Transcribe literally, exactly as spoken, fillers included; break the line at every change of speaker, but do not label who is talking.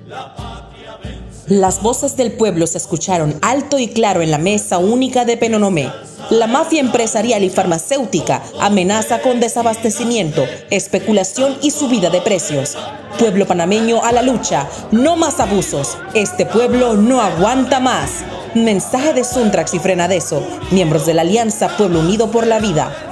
Las voces del pueblo se escucharon alto y claro en la mesa única de Penonomé. La mafia empresarial y farmacéutica amenaza con desabastecimiento, especulación y subida de precios. Pueblo panameño a la lucha, no más abusos. Este pueblo no aguanta más. Mensaje de Suntrax y Frenadeso, miembros de la Alianza Pueblo Unido por la Vida.